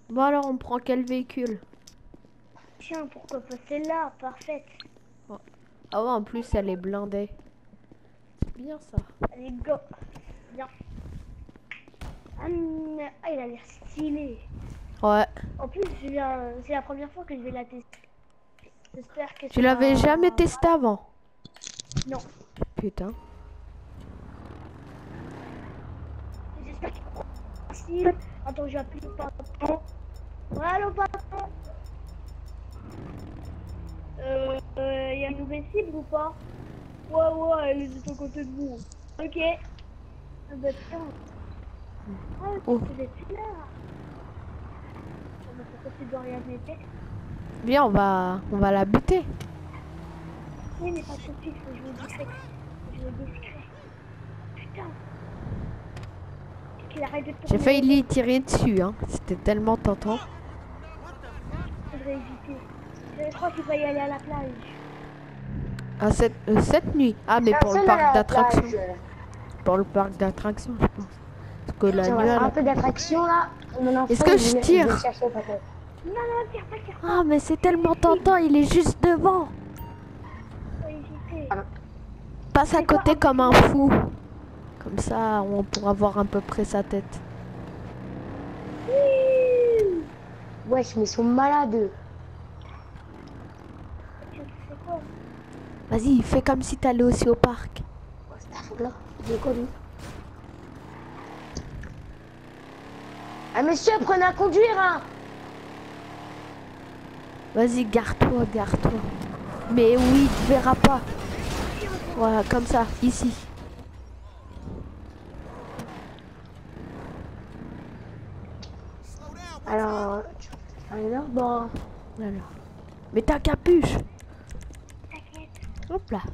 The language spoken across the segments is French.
Bon alors on prend quel véhicule? Tiens, pourquoi pas celle-là? Parfaite. Ah ouais, en plus elle est blindée. C'est bien ça. Allez, go. Bien. Ah, il a l'air stylé. Ouais. En plus, c'est la première fois que je vais la tester. J'espère que Tu l'avais jamais testé avant? Non. Putain. J'espère qu'il est stylé. Attends, j'ai appuyé le patron. Voilà le patron. Y a une nouvelle cible ou pas? Ouais, elle est juste à côté de vous. Ok. Ah bah tiens. Ah, Oh. tu es là. Ah bah pourquoi tu dois rien mettre? Viens, on va la buter. Oui, mais pas tout de suite, faut jouer discret. Faut jouer discret. Putain. Qu'il arrête de tourner. J'ai failli lui tirer dessus, hein. C'était tellement tentant. Faudrait éviter. Je crois qu'il va y aller à la plage. Ah, cette nuit. Ah, mais pour le parc d'attractions. Pour le parc d'attractions, je pense. Parce que la nuit, un peu d'attraction là. Est-ce que je tire? Non, tire pas. Ah, mais c'est tellement tentant, il est juste devant. Faut éviter. Passe à côté comme un fou. Comme ça, on pourra voir à peu près sa tête. Wesh, mais ils sont malades. Tu sais quoi? Vas-y, fais comme si t'allais aussi au parc. Là, j'ai quoi lui? Ah monsieur, prenez à conduire hein. Vas-y, garde-toi. Mais oui, tu verras pas. Voilà, comme ça, ici. Alors, bon. Voilà. Mais ta capuche. T'inquiète. Hop là.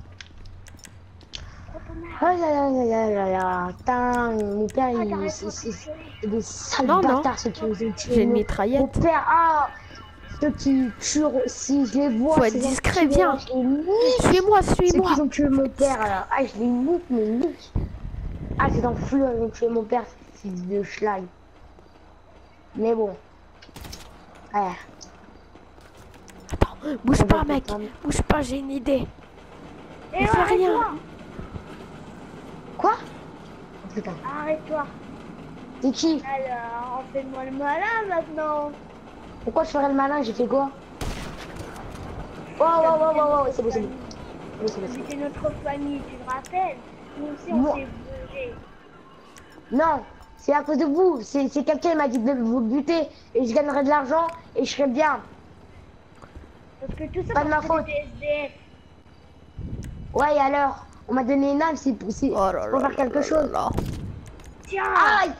Oh là là là là là là. Putain, mon père, c'est des sales bâtards ceux qui ont tué. J'ai une mitraillette. Mon père, ceux qui tuent, si je les vois, faut être discret, viens. Suis-moi. Ceux qui ont tué mon père, là. Ah, je les nique, mais nique. Ah, c'est dans le flou, ils ont tué mon père, fils de schlag. Mais bon. Ouais. Attends, bouge pas, mec. Bouge pas, j'ai une idée. Et fais rien. Quoi? Putain. Arrête-toi. C'est qui? Alors, fais-moi le malin maintenant. Pourquoi je ferais le malin? J'ai fait quoi? Oh, c'est bon. C'est notre famille, tu te rappelles? Nous aussi, on s'est bougé. Non, c'est à cause de vous. C'est quelqu'un qui m'a dit de vous buter et je gagnerais de l'argent et je serais bien. Parce que tout ça, Pas de ma faute. SDF. Ouais, et alors? On m'a donné une âme, c'est pour faire quelque chose. Tiens. Aïe!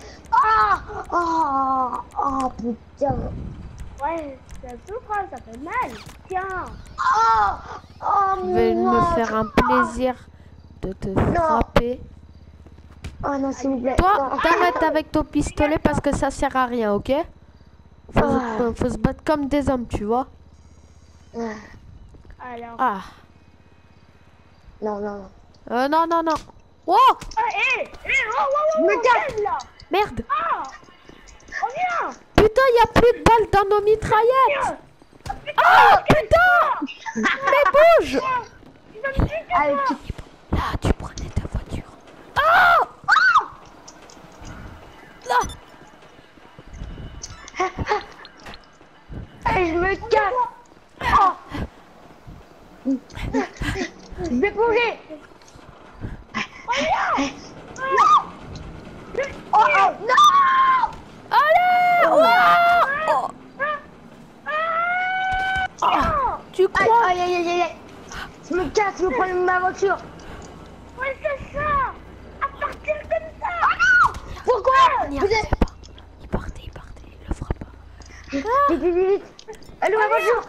Putain! Ouais, ça souffre, ça fait mal. Tiens. Je vais me faire un plaisir de te frapper. Oh non, s'il vous plaît. Toi, t'arrêtes avec ton pistolet parce que ça sert à rien, ok? Faut se battre comme des hommes, tu vois? Alors. Ah. Non. Non. Oh! Oh, Me casse là. Merde! On vient. Putain, y a plus de balles dans nos mitraillettes! Ah, putain! Mais bouge! Allez, Là, tu prenais ta voiture. Ah! Là! Allez, je me casse! Je vais bouger! Non! Allez! Tu crois? Aïe! Je me casse, je me prends ma voiture! Ouais, c'est ça. À partir comme ça. Pourquoi? Il partait, il le fera pas. Vite! Allô, ma voiture!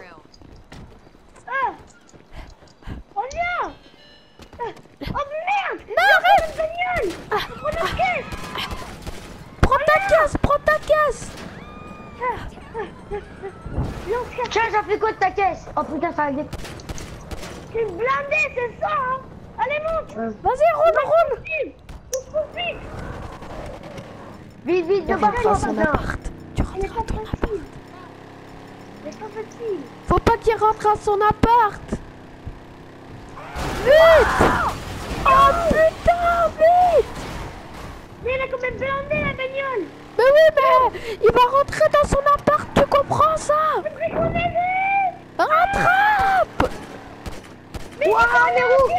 Reviens. Oh merde. Non, arrête! Prends la caisse. Prends ta caisse! Tiens, j'en fais quoi de ta caisse? Oh putain, ça va vite! C'est blindé, c'est ça, hein. Allez, monte. Vas-y, roule! Vite. Vite, de Tu rentres dans son appart. Elle est pas facile. Elle est pas facile. Faut pas qu'il rentre à son appart. Vite. Oh putain, vite. Mais elle a quand même blindé la bagnole. Mais oui, mais il va rentrer dans son appart, tu comprends ça? Rattrape. Waouh, mais où?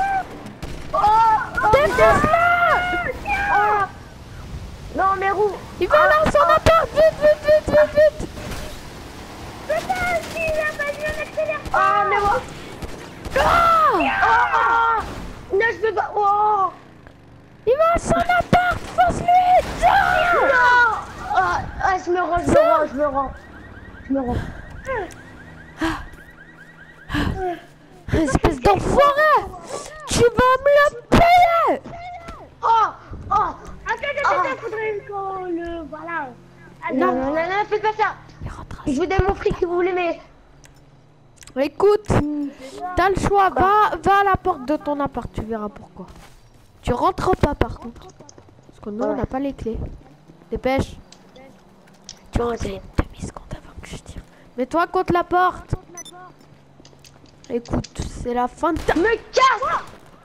Oh, Défonce-la. oh. Non, mais où? Il va dans son appart, vite. Putain, si la bagnole accélère pas. Ah, mais moi. Ah. Non, je peux pas. Oh. Il va à son appart, fonce-lui. Tiens. Non. Ah, je me rends. Espèce d'enfoiré. Tu vas me le payer. Oh. Attends, faudrait qu'on le... Voilà. Non, faites pas ça. Il rentre. Je vous donne mon fric si vous voulez, mais... Écoute, t'as le choix, va à la porte de ton appart, tu verras pourquoi. Tu rentres pas par contre. Parce que nous on n'a pas les clés. Dépêche. Tu rentres une demi-seconde avant que je tire. Mets-toi contre la porte. Écoute, c'est la fin de ta... Me casse.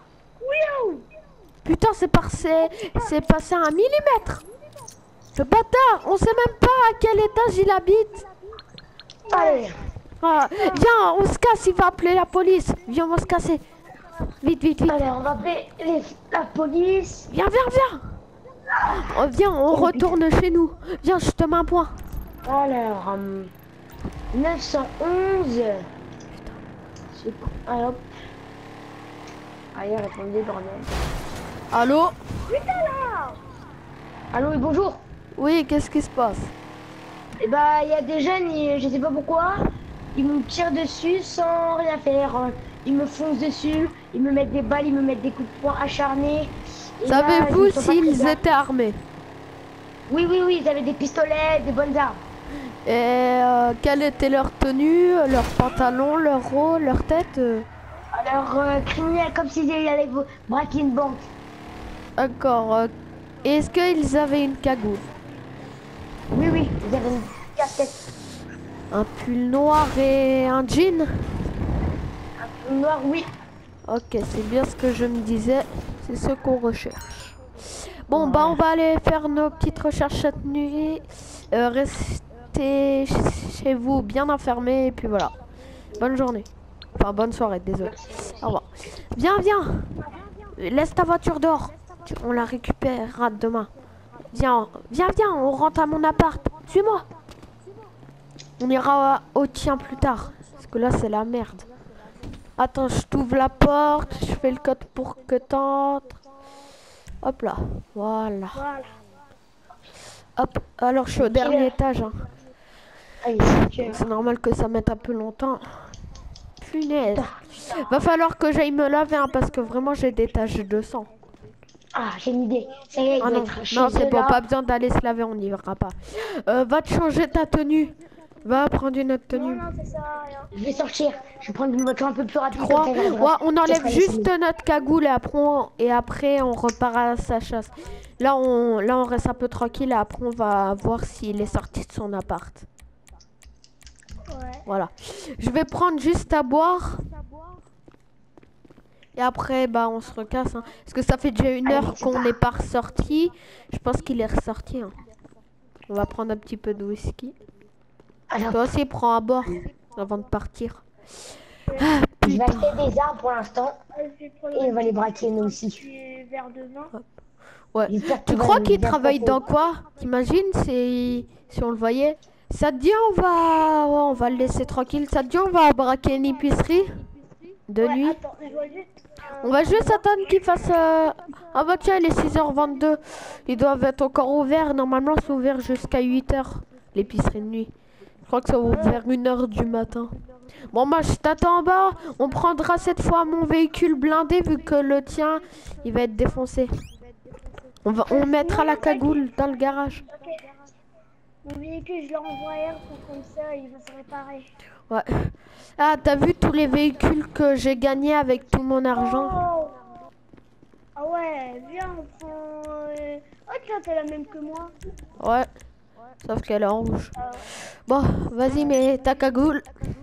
Putain, c'est passé à 1 millimètre. Le bâtard, on sait même pas à quel étage il habite. Allez. Ah, viens, on se casse, il va appeler la police. Viens, on va se casser. Vite. Allez, on va appeler la police. Viens. Oh, viens, on retourne chez nous. Viens, je te mets un point. Alors, 911. C'est quoi? Allez, hop. Allez, répondez, bordel. Allô? Allô, et bonjour. Oui, qu'est-ce qui se passe? Eh bah, il y a des jeunes, je sais pas pourquoi, ils me tirent dessus sans rien faire. Ils me foncent dessus, ils me mettent des balles, ils me mettent des coups de poing acharnés. Et là, Savez-vous je me sens pas très s'ils bien. étaient armés? Oui, ils avaient des pistolets, des bonnes armes. Et quelle était leur tenue, leur pantalon, leur haut, leur tête? Alors, criminels comme s'ils allaient braquer une banque. D'accord. Est-ce qu'ils avaient une cagoule? Oui, ils avaient une casquette. Un pull noir et un jean? Noir, oui. Ok, c'est bien ce que je me disais. C'est ce qu'on recherche. Bon, bah on va aller faire nos petites recherches cette nuit. Restez chez vous bien enfermés et puis voilà. Bonne journée. Enfin, bonne soirée, désolé. Au revoir. Viens. Laisse ta voiture dehors. On la récupérera demain. Viens, on rentre à mon appart. Suis-moi. On ira au tien plus tard. Parce que là, c'est la merde. Attends, je t'ouvre la porte. Je fais le code pour que t'entres. Hop là. Voilà. Hop. Alors, je suis au dernier étage. Hein. Allez, C'est normal que ça mette un peu longtemps. Punaise. Va falloir que j'aille me laver hein, parce que vraiment, j'ai des taches de sang. Ah, j'ai une idée. Ça y est, Ah non, c'est bon, pas besoin d'aller se laver, on n'y ira pas. Va te changer ta tenue. Va prendre une autre tenue. Non, ça sert à rien. Je vais sortir. Je vais prendre une voiture un peu plus rapide. Crois. comme ça, Ouais, on enlève sera juste laissé. notre cagoule et après on repart à sa chasse. Là on reste un peu tranquille et après on va voir s'il est sorti de son appart. Ouais. Voilà. Je vais prendre juste à boire. Et après bah on se recasse hein. Parce que ça fait déjà 1 heure qu'on n'est pas ressorti. Je pense qu'il est ressorti hein. On va prendre un petit peu de whisky. Alors, Toi aussi prends à boire avant de partir. Ah, je vais putain. acheter des armes pour l'instant. Et on va les braquer nous aussi. Petit verre de vin. Ouais. J'espère Tu qu'il crois va qu'il bien travaille passer. dans quoi? T'imagines si on le voyait? Ça te dit on va le laisser tranquille. Ça te dit on va braquer une épicerie de nuit. Attends, je vois juste... On va juste attendre qu'il fasse... Ah bah tiens, il est 6h22. Ils doivent être encore ouverts. Normalement c'est ouvert jusqu'à 8h. L'épicerie de nuit. Je crois que ça ouvre vers 1h du matin. Bon bah je t'attends en bas. On prendra cette fois mon véhicule blindé vu que le tien il va être défoncé. On mettra la cagoule dans le garage. Ok. Mon véhicule, je l'envoie ailleurs pour comme ça, il va se réparer. Ouais. Ah, t'as vu tous les véhicules que j'ai gagnés avec tout mon argent? Oh. Ah ouais, viens, on prend... Oh tiens, t'es la même que moi. Ouais. Sauf qu'elle est en rouge. Bon, vas-y, mets ta cagoule.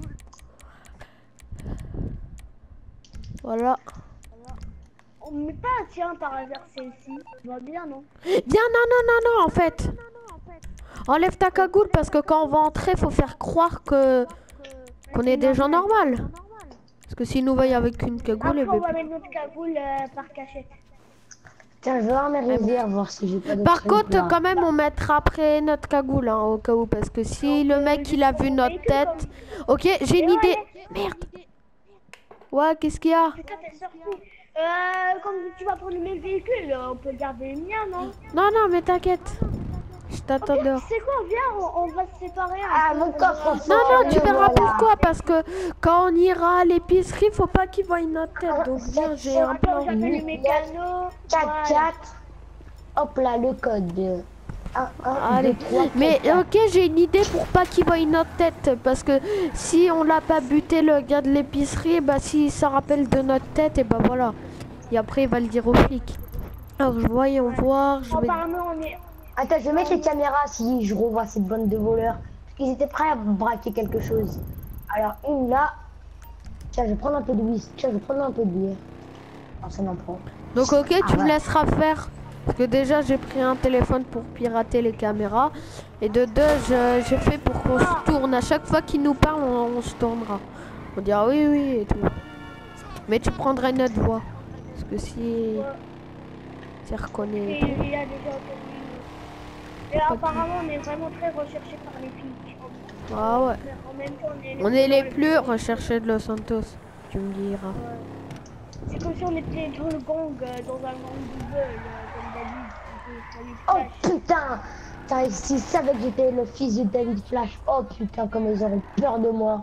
Voilà. On met pas, tiens, par hasard celle-ci. Ça va bien, non? Bien, non, en fait. Enlève ta cagoule parce que quand on va entrer, faut faire croire qu'on est des gens normaux. Parce que s'ils nous voient avec une cagoule, Après, on va mettre notre cagoule par cachette. Tiens, je vais voir mes réserves, voir si j'ai pas de Par trucs, contre, là. quand même, on mettra après notre cagoule, hein, au cas où. Parce que si le mec, il a vu notre tête... Ok, j'ai une idée. Merde. Ouais, qu'est-ce qu'il y a? Putain, t'es sorti. Comme tu vas prendre le même véhicule, on peut garder le mien, non? Non, mais t'inquiète. Je t'attends dehors. C'est quoi, viens, on va se séparer. Ah, mon coffre fort. Non, tu le verras voilà. pourquoi. Parce que quand on ira à l'épicerie, faut pas qu'ils voient notre tête. Donc, viens, j'ai un plan. Attends, j'appelle le mécano. 4-4. Hop là, le code. 1, 1, Allez, 2, 3, mais ok, j'ai une idée pour pas qu'ils voient notre tête. Parce que si on l'a pas buté, le gars de l'épicerie, bah s'il se rappelle de notre tête, et bah voilà. Et après, il va le dire aux flics. Alors, voyons voir. Je vais... Apparemment, on est... Attends, je vais mettre les caméras si je revois cette bande de voleurs. Parce qu'ils étaient prêts à braquer quelque chose. Alors, une là. Tiens, je vais prendre un peu de whisky. Tiens, je vais prendre un peu de bière. Alors, ça m'en prend. Donc ok, tu me ouais. laisseras faire. Parce que déjà, j'ai pris un téléphone pour pirater les caméras. Et de deux, j'ai fait pour qu'on se tourne. À chaque fois qu'il nous parle, on se tournera. On dira oui et tout. Mais tu prendras une autre voix. Parce que si... Tu reconnais... Il a déjà entendu. Et apparemment, on est vraiment très recherché par les flics. Ah ouais. Mais en même temps, On est les plus recherchés de Los Santos. Tu me diras. C'est comme si on était dans le gang, dans un gang Google, comme David. Oh putain! Putain, s'ils savaient que j'étais le fils de David Flash. Oh putain, comme ils auront peur de moi.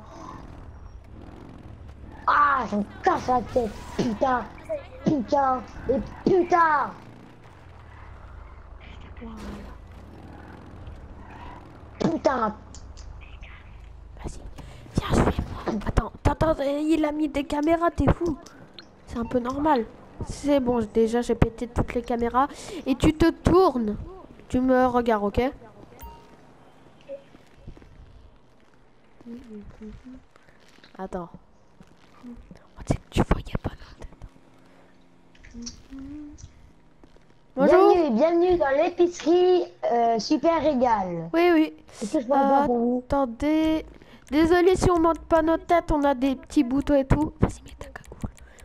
Ah, j'en casse la tête. Putain, putain, et putain! Putain! Vas-y. Viens, suis-moi. Attends, il a mis des caméras, t'es fou. C'est un peu normal. C'est bon, déjà j'ai pété toutes les caméras. Et tu te tournes. Tu me regardes, ok? Attends. On sait que tu voyais pas notre tête. Bonjour. Bienvenue dans l'épicerie Super Régal. Oui. Est-ce que je peux avoir pour vous? Attendez. Désolé si on monte pas notre tête, on a des petits boutons et tout. Vas-y, mets ta cagoule.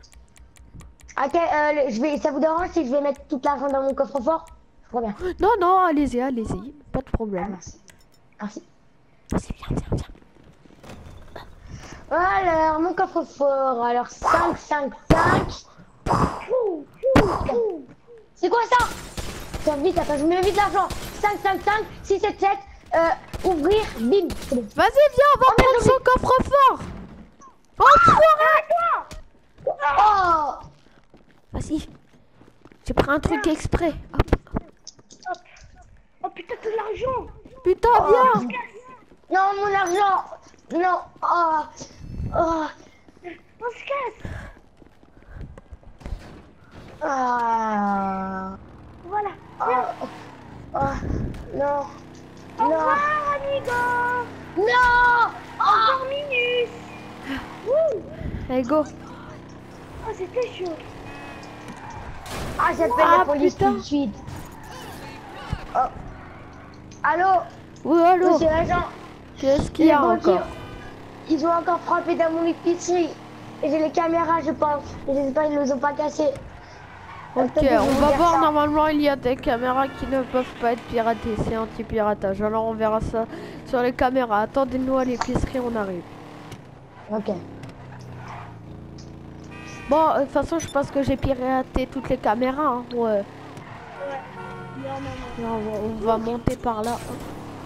Ok, ça vous dérange si je vais mettre toute l'argent dans mon coffre-fort? Je reviens. Non, allez-y. Pas de Ah, problème. merci. Merci. Vas-y, viens. Alors, mon coffre-fort. Alors, 5, 5, 5. C'est quoi ça? Attends, vite, je mets vite l'argent. 5, 5, 5, 6, 7, 7. Ouvrir, bim. C'est bon. Vas-y, viens, on va prendre son coffre-fort. Enfoiré! Oh! Vas-y. J'ai pris un truc exprès. Hop. Oh putain, tout l'argent! Putain, viens. Non, mon argent. Non. Oh. On se casse! Ah. Voilà. Non. Au revoir, amigo! Non. Encore minus! Wouh! Allez, go. Oh, c'était chaud! Ah, j'appelle la police putain. tout de suite. Oh. Allô? Oui, allô. Monsieur l'agent. Qu'est-ce qu'il y a Les bandits, encore? Ils ont encore frappé dans mon épicerie. Et j'ai les caméras, je pense. J'espère qu'ils ne les ont pas cassées. Ok, Attendez, je vais on vous va dire voir. ça. Normalement, il y a des caméras qui ne peuvent pas être piratées. C'est anti-piratage. Alors, on verra ça sur les caméras. Attendez-nous à l'épicerie, on arrive. Ok. Bon, de toute façon, je pense que j'ai piraté toutes les caméras. Hein. Ouais. Ouais. Non. Non, on va monter par là. Hein.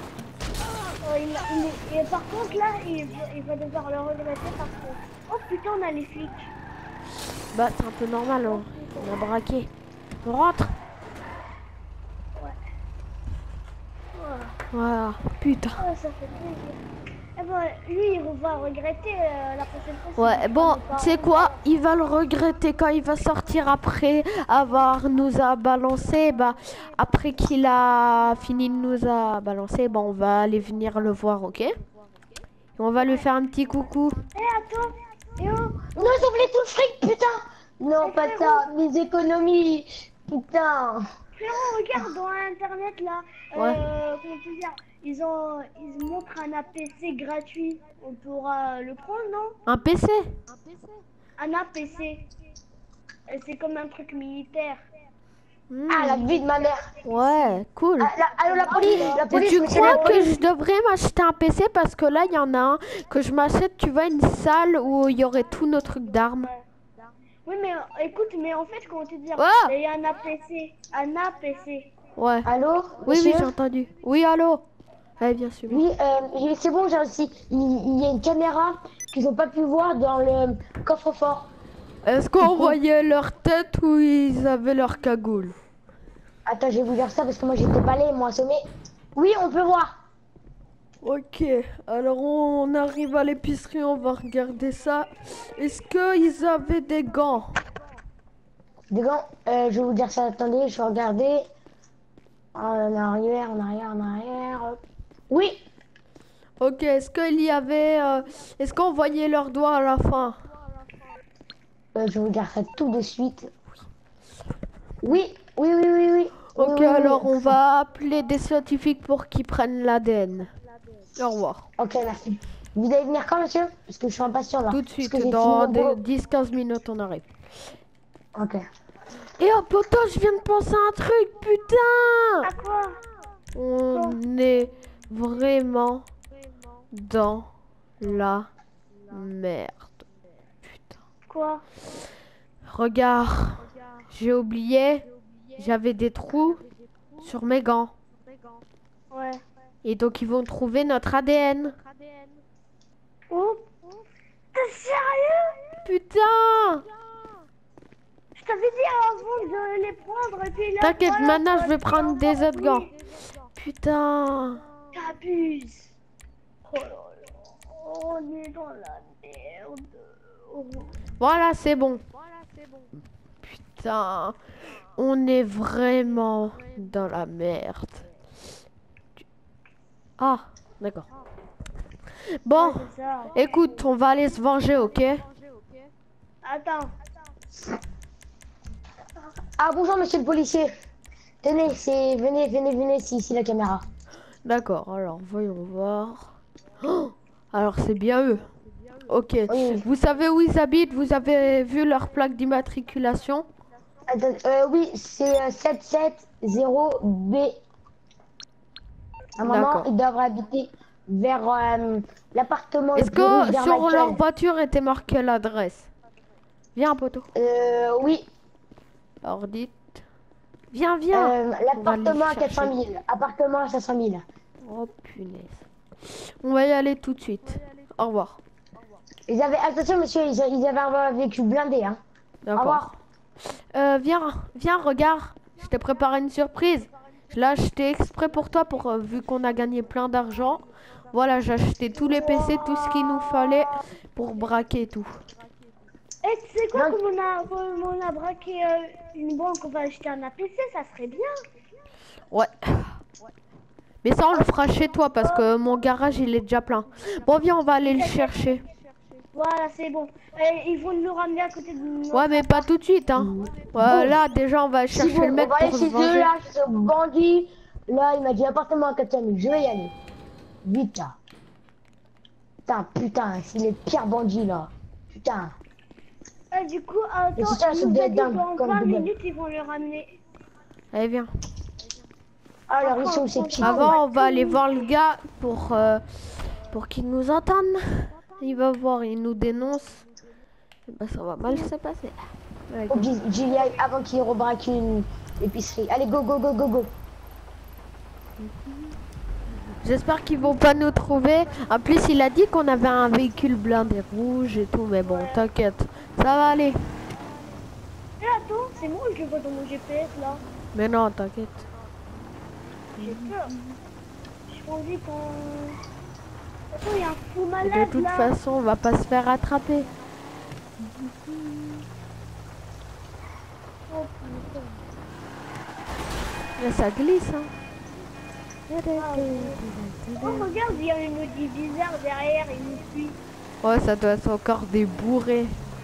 Et par contre, là, il va devoir le regretter parce que... Oh putain, on a les flics. Bah, c'est un peu normal. Hein. On a braqué. On rentre. Ouais. Voilà. Putain. Oh, ça fait plaisir. Eh ben, lui, il va regretter la prochaine fois. Ouais, bon, tu sais quoi? Il va le regretter quand il va sortir après avoir nous a balancé. Bah, après qu'il a fini de nous a balancé, bah, on va aller venir le voir, ok? Et on va lui faire un petit coucou. Attends. Eh oh. Non, ils ont volé tout le fric, putain. Non, pas ça, mes économies. Putain. Frérot, regarde dans internet là. Ouais. Comment tu dire? Ils montrent un APC gratuit. On pourra le prendre, non? Un PC? Un APC. C'est comme un truc militaire. Ah, la vie de ma mère. Ouais, cool. Allô, la police, Et tu monsieur crois la que police. je devrais m'acheter un PC parce que là, il y en a un que je m'achète, tu vois, une salle où il y aurait tous nos trucs d'armes. Oui, mais écoute, mais en fait, comment te dire? Ah Il y a un APC. Un APC. Ouais. Allô, Oui, monsieur j'ai entendu. Oui, allô? Ouais, bien sûr. Oui, c'est bon, j'ai aussi. Il y a une caméra qu'ils n'ont pas pu voir dans le coffre-fort. Est-ce qu'on voyait leur tête ou ils avaient leur cagoule? Attends, je vais vous dire ça parce que moi j'étais pas allé, moi assommé. Oui, on peut voir. Ok, alors on arrive à l'épicerie, on va regarder ça. Est-ce qu'ils avaient des gants? Des gants, je vais vous dire ça. Attendez, je vais regarder. En arrière, en arrière, en arrière. Hop. Oui, Ok, est-ce qu'il y avait... est-ce qu'on voyait leurs doigts à la fin? je vais vous dire ça tout de suite. Oui, oui, oui, oui, oui. Ok, Oui, oui, alors oui. on va appeler des scientifiques pour qu'ils prennent l'ADN. Au revoir. Ok, merci. Vous allez venir quand, monsieur? Parce que je suis impatient là. Tout de Parce suite, que j'ai dans fini mon boulot. 10-15 minutes, on arrive. Ok. Et oh poto, je viens de penser à un truc, putain! À quoi? On est vraiment dans la merde. Putain. Quoi? Regarde, j'ai oublié, j'avais des trous sur mes gants. Ouais. Et donc ils vont trouver notre ADN. Oh. T'es sérieux? Putain! Je t'avais dit avant de les prendre et puis là. T'inquiète, voilà, maintenant toi, je vais tu prendre t'as des autres gants. envoyé. Putain! T'abuses. Oh là là. On est dans la merde. Oh. Voilà, c'est bon. Putain, on est vraiment dans la merde. Ah, d'accord. Bon, Ouais, c'est ça. écoute, on va aller se venger, ok? Attends. Ah, bonjour, monsieur le policier. Tenez, c'est... Venez, c'est ici la caméra. D'accord, alors voyons voir. Oh, alors c'est bien eux. Ok. Oui. Vous savez où ils habitent? Vous avez vu leur plaque d'immatriculation? Attends, oui, c'est 770B. À un moment, D'accord. ils doivent habiter vers l'appartement. Est-ce que sur leur voiture était marquée l'adresse? Viens, poteau. Oui, Alors dites. Viens, viens. l'appartement à chercher. 400 000. Appartement à 500 000. Oh punaise. On va y aller tout de suite. Au revoir. Ils avaient, attention monsieur, ils avaient un véhicule blindé, hein. Au D'accord. revoir. Viens, regarde. Je t'ai préparé une surprise. Je l'ai acheté exprès pour toi, vu qu'on a gagné plein d'argent. Voilà, j'ai acheté tous les PC, tout ce qu'il nous fallait pour braquer tout. Et tu sais quoi, Non. comme on a braqué une banque, on va acheter un APC, ça serait bien. Ouais. Mais ça, on le fera chez toi parce que mon garage, il est déjà plein. Bon, viens, on va aller le chercher. Voilà, c'est bon. Et ils vont nous ramener à côté de nous. Ouais, mais pas tout de suite, hein. Là, déjà, on va Si chercher vous, le mec on va aller pour se chez eux, venger. là, chez ce bandit. Là, il m'a dit appartement à 400 000. Je vais y aller. Vite, là. Putain, c'est les pires bandits, là. Putain. Et du coup, attends, Et c'est ça, ils c'est nous des a dit dingues, qu'en comme 20 des minutes, ils vont le ramener. Allez, viens. Alors, ils sont où ces petits? Avant, on va aller voir le gars pour qu'il nous entende. Il va voir, il nous dénonce. Et bah, ça va mal se passer. Allez, Faut que j'y aille avant qu'il rebraque une épicerie. Allez, go, go, go, go, go. J'espère qu'ils vont pas nous trouver. En plus, il a dit qu'on avait un véhicule blindé rouge et tout, mais bon, t'inquiète, ça va aller. Et attends, c'est moi que je vois dans mon GPS là. Mais non, t'inquiète. J'ai peur. J'ai pas envie qu'on... Attends, il y a un fou Et malade de toute là. façon, on va pas se faire attraper. Oh, putain. Là, ça glisse, hein. Oh, regarde, il y a une maudit bizarre derrière, il nous suit. Ouais, ça doit être encore des bourrés.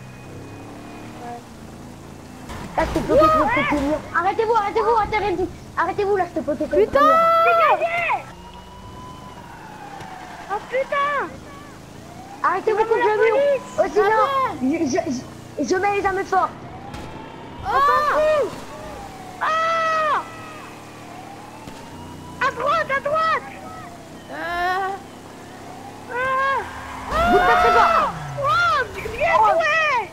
Là, je te bloqué contre le mur. Arrêtez-vous, arrêtez-vous, là, je te bloqué contre le Putain! mur. Dégagez! Oh putain! Arrêtez-vous contre le mur. Oh, sinon, je mets les armes fortes. Oh! Ah! À droite, à droite! Ah! Vous êtes très fort. Oh, bien joué!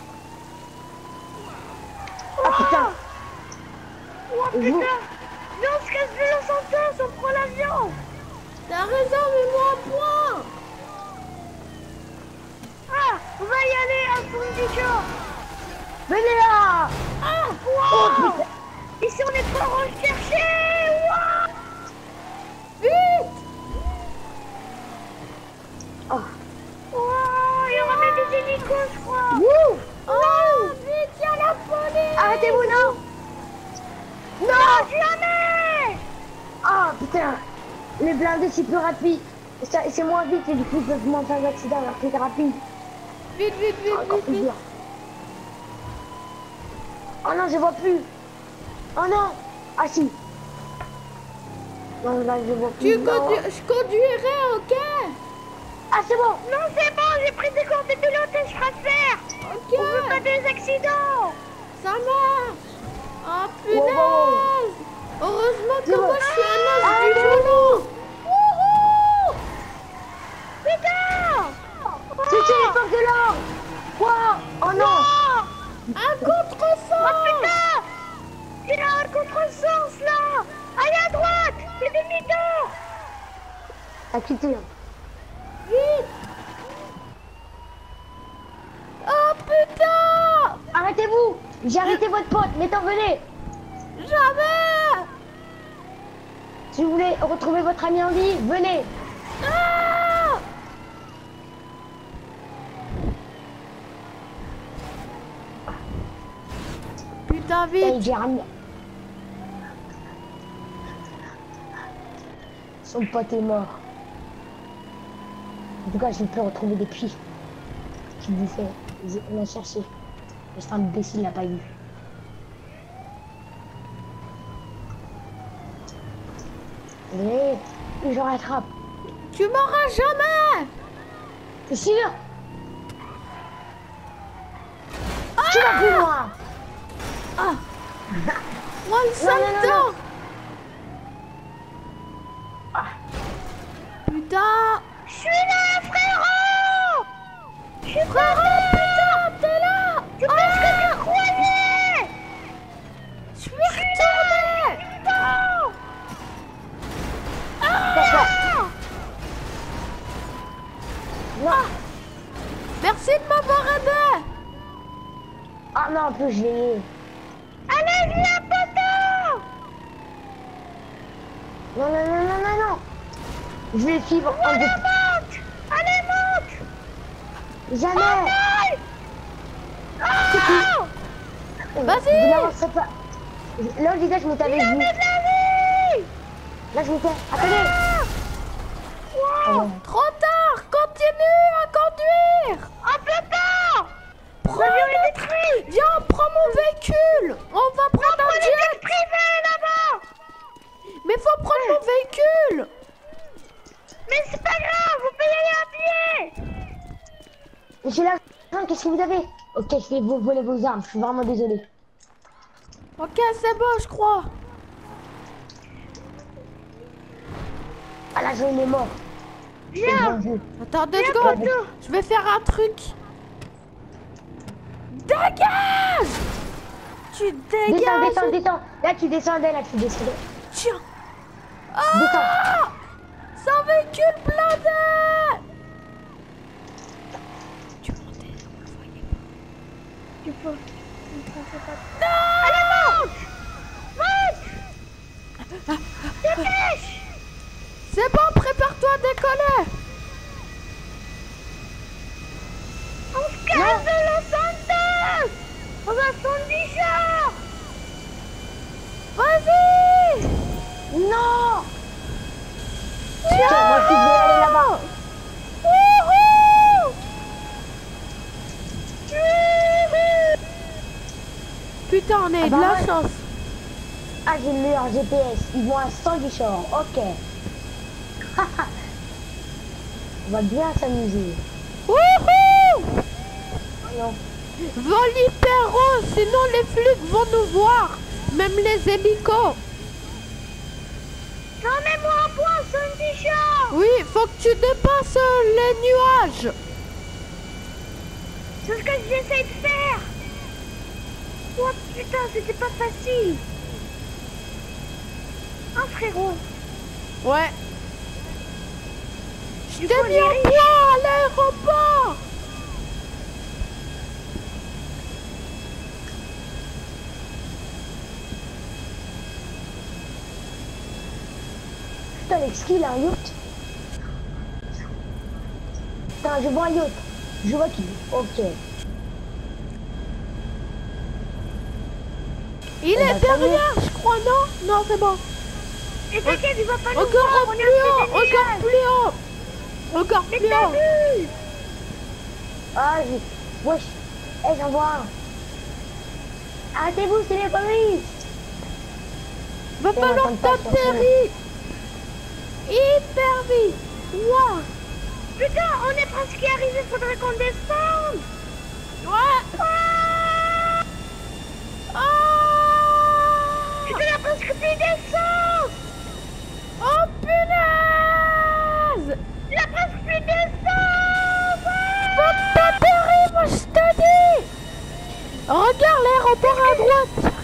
Ah, putain. Oh putain! Viens, on se casse de Los Santos, on prend l'avion! T'as raison, mais moi un point! Ah! On va y aller à fond du cœur! Venez là. Ah! Oh, Wow! putain. Ici, on est pas recherché! Wow! Vite! Oh. Wow! Il y aura même des hélicos, je crois! Wouh. Oh, vite, y'a la police! Arrêtez-vous, non. Non, jamais! Ah, putain. Les blindés, c'est plus rapide. C'est moins vite et du coup, ils peuvent moins faire d'accident alors que c'est rapide. Vite, vite, vite, Encore vite, plus vite! dur. Oh non, je vois plus. Oh non. Ah si. Non, là, je vois plus. Je Non. conduirai, ok? Ah, c'est bon. Non, c'est bon, j'ai pris des cours de pilotage, je ferai faire! Ok! On veut pas des accidents! Ça marche! Oh Wow, wow. punaise! Heureusement que C'est bon. moi je suis un os Ah, du volant! Wouhou! Putain! C'est les forces de l'ordre. Quoi? Oh non. Un contresens! Oh putain! Il y a un contresens là! Allez à droite! C'est demi-tour! À quitter. Vite! Oh putain! Arrêtez-vous. J'ai arrêté votre pote. Mais t'en venez. Jamais! Si vous voulez retrouver votre ami en vie, venez. Ah! Putain, Et vite! j'ai ramené. Son pote est mort. En tout cas, je peux retrouver des puits. Qui vous fait. On a cherché. Mais cet imbécile n'a pas eu. Allez, je rattrape. Tu m'auras jamais! T'es sûr? Tu vas plus loin. Ah! Moi le Non, seul non, non, temps! Putain! Je suis là, frérot! Je suis Frérot, putain, t'es là! C'est parce que tu croyais! Je suis retourné! Non! D'accord. Non. Merci de m'avoir aidé! Ah non, en plus, je l'ai. Allez, viens, poteau! Non, non, non, non, non, non. Je vais suivre un Allez, peu. monte! Allez, monte! Jamais. Allez! Oh! Vas-y. Vous n'avancerez pas. Là, les gars, je m'étais avec vous. Jamais de la vie! Là, je m'étais. Attendez. Ah non. Trop tard! Continue à conduire! On peut pas! Prends L'avion est le... détruit! Viens, prends mon véhicule! On va prendre un Prenez jet! jet privé là-bas! Mais faut prendre mon véhicule! Mais c'est pas grave, vous pouvez y aller à pied! Monsieur l'agent, qu'est-ce que vous avez? Ok, je vais vous voler vos armes. Je suis vraiment désolé. Ok, c'est bon, je crois. Ah, l'agent, il est mort. C'est Viens! bon jeu. Attends 2 Viens, secondes. poteau. Je vais faire un truc. Dégage! Tu Descends, dégages! descends, descends. Là, tu descendais, là, tu descendais. Tiens! Descends. Ah! C'est un véhicule blindé! Tu montais, on le voyait pas. Tu peux. Allez, monte! Monte! Dépêche! C'est bon, prépare-toi à décoller! putain, on a eu Ah de bah la ouais. chance. Ah, j'ai le leur GPS. Ils vont à 100 du shore. Ok. On va bien s'amuser. Wouhou! Oh non. Vol hyper haut, sinon les flics vont nous voir. Même les hélicos. Non, mais moi un point, Sandy Shore. Oui, faut que tu dépasses les nuages. C'est ce que j'essaie de faire. Oh putain, c'était pas facile. Hein, frérot? Ouais. Je t'ai coup, mis en point à l'aéroport. Putain, avec ski, il a un yacht. Putain, je vois un yacht. Je vois qui. Ok. Il bah, est derrière, je crois, non? Non, c'est bon. Et t'inquiète, il va pas nous Encore voir, on est plus à haut, côté des encore nuages. plus haut. Encore Mais plus t'as haut. vu? Ah, j'ai... Wesh. Eh, j'en vois un. Arrêtez-vous, c'est les polices. Va Et falloir on tente pas t'atterrir. Hyper vite. Ouah. Putain, on est presque arrivé, faudrait qu'on descende. Ouais. Ah. Putain, on a presque plus d'essence. Oh punaise. Il a presque plus d'essence. Faut que t'atterris, moi je te dis. Regarde l'aéroport à droite.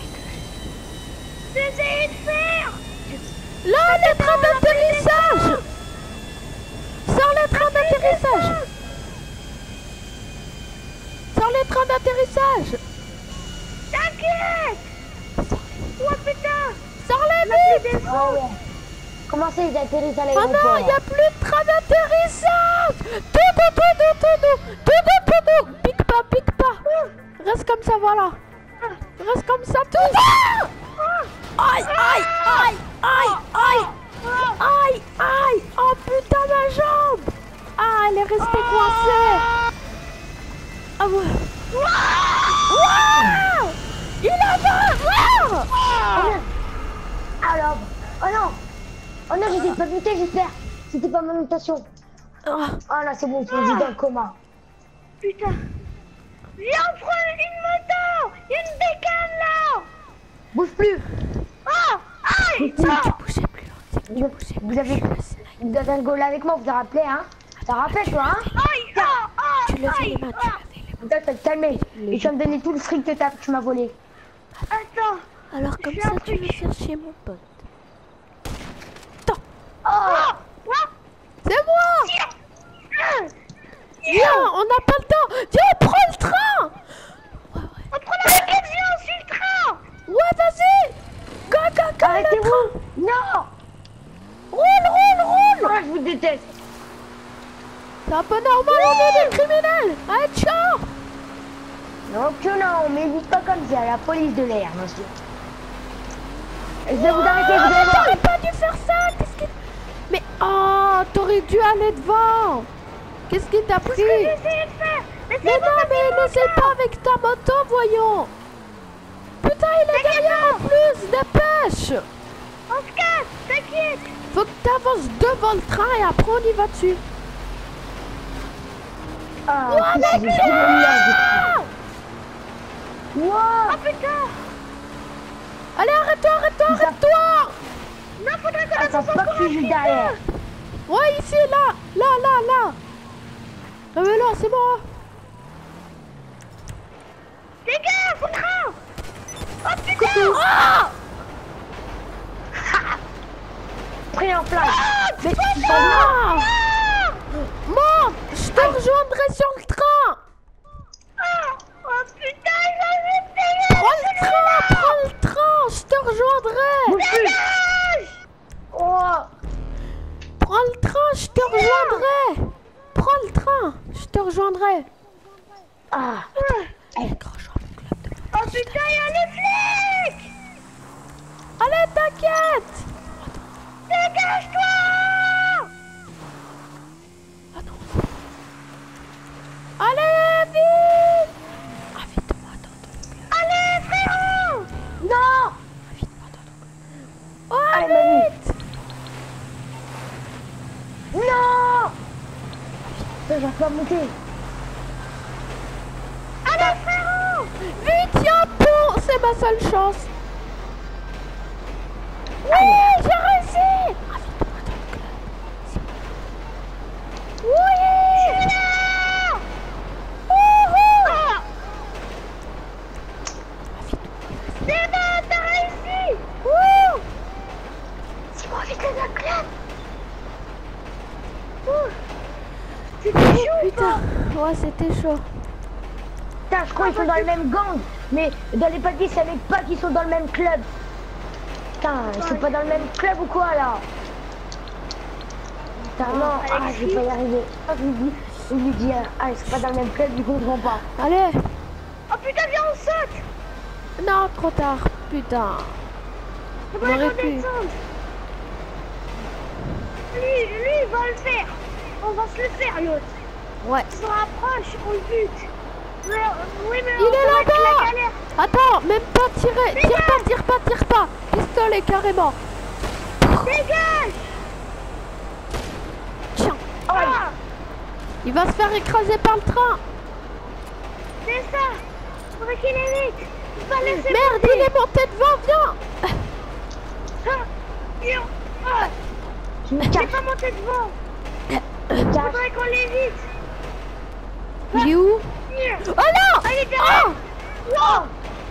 J'ai essayé de faire. Là, les trains d'atterrissage. Sors les trains d'atterrissage. Sors les trains d'atterrissage. T'inquiète. Oh putain. Sors les Plus vite. d'essence. Ah ouais. Comment ça, ils atterrissent à Oh l'aéroport? non, il n'y a plus de train d'atterrissage. Tout. Pique pas. Reste comme ça, voilà. Reste comme ça, tout. Aïe. Oh putain, ma jambe. Ah, elle est restée coincée. Ah ouais. Waouh. Il a va. Alors, oh non. Oh non, j'étais pas buté, j'espère. C'était pas ma mutation. Ah. Oh là, c'est bon, je suis dans le coma. Putain. Viens, on prend une moto. Il y a une bécane là. Bouge plus. Oh. Aïe. Bougez plus. Vous avez un goal avec moi, vous vous rappelez, hein? T'as rappelé, toi, hein? Aïe. Oh. Tu lèves les mains, Vous dois te calmer. Et tu vas me donner tout le fric que tu m'as volé. Attends. Alors comme J'ai ça, un tu truc. veux faire chez mon pote. Oh! C'est moi. Viens, on n'a pas le temps. Viens, on prend le train. On prend la bécane, viens, on suit le train. Ouais, vas-y. Go, le train. Arrêtez-vous! Non! Roule. Oh, je vous déteste! C'est un peu normal, on est des criminels. Allez, ciao. Non, que non, mais dites pas comme ça, la police de l'air, monsieur. Je vais vous arrêter, vous allez voir. T'aurais pas dû faire ça. Mais oh, t'aurais dû aller devant. Qu'est-ce qui t'a pris? J'ai essayé de faire. Mais Mais c'est non, mais n'essaie pas avec ta moto, voyons. Putain, il est derrière en plus, dépêche. On se casse, t'inquiète. Faut que t'avances devant le train et après on y va dessus. Ah, en plus, j'ai pris le nuage. Wow! Oh putain. Allez, arrête-toi. Non, faudrait qu'on Attends, avance pas encore que tu un juste petit derrière. Ouais, ici, là. Ah mais là, c'est bon. peu. Les gars, au train. Oh putain. Ah. Pris en flamme. Mais ah. Monte, je te rejoindrai sur le train. Oh putain, il va me payer. Prends le train, je te rejoindrai. Oh! Prends le train, je te rejoindrai. Prends le train, je te rejoindrai. Ah! Accroche-toi à mon club de moto. Oh putain, il y a les flics. Allez, t'inquiète. Dégage-toi. Ah non. Allez, vite. Ah, vite, moi, attends. Allez, frérot. j'arrive pas à monter. Allez, frérot! Vite, y'a un pont, c'est ma seule chance. Oui, j'ai réussi. Oui. Wouhou. C'est bon, t'as réussi! Wouh. C'est moi qui te la claque. C'était chaud ou Putain, pas? ouais, c'était chaud. Putain, je crois qu'ils sont dans le même gang. Mais dans les papiers, ça savait pas qu'ils sont dans le même club. Putain, ils sont pas dans le même club ou quoi là? Putain, non, je vais pas y arriver. Je lui dis, ils sont pas dans le même club, du coup, on comprend pas. Allez. Oh putain, viens, on saute! Non, trop tard. Putain. On On va aurait pu. redescendre. Lui, il va le faire. On va se le faire, l'autre. Ouais. On se rapproche, on le bute. Oui, mais Il est va être là-bas. la galère. Attends, même pas tirer. Tire pas. Pistolet carrément. Dégage! Tiens. Ah, Il va se faire écraser par le train. c'est ça. Faudrait qu'il est vite. Il va laisser Merde, monter. il est monté devant, viens. Ah, viens. Ah, Je me il est cache, pas monté devant. je me cache. Faudrait qu'on l'évite. Il est où? Oh non. Ah, il est derrière. Wow.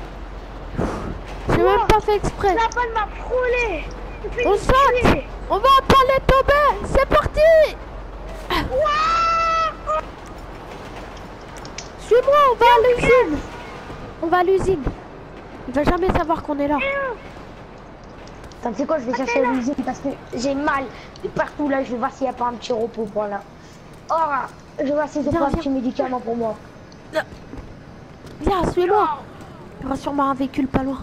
J'ai même pas fait exprès. La balle m'a frôlé. Il fait On une saute. tuer. On va pas les tomber. C'est parti. Wow. Suis-moi, on va à l'usine. On va à l'usine. Il va jamais savoir qu'on est là. Attends, tu sais quoi, je vais chercher l'usine parce que j'ai mal de partout là. Je vais voir s'il n'y a pas un petit repos pour là. Oh, je vais voir s'ils ont Viens, pas un viens. petit médicament pour moi. Viens, suis-moi. Il y aura sûrement un véhicule pas loin.